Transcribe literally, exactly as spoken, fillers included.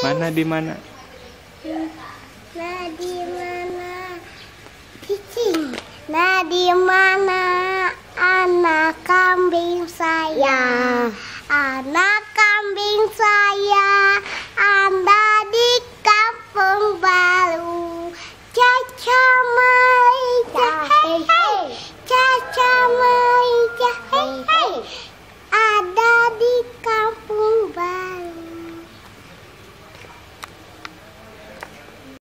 Mana di mana? Nah di mana? Cicing. Nah di mana anak kambing saya? Anak kambing saya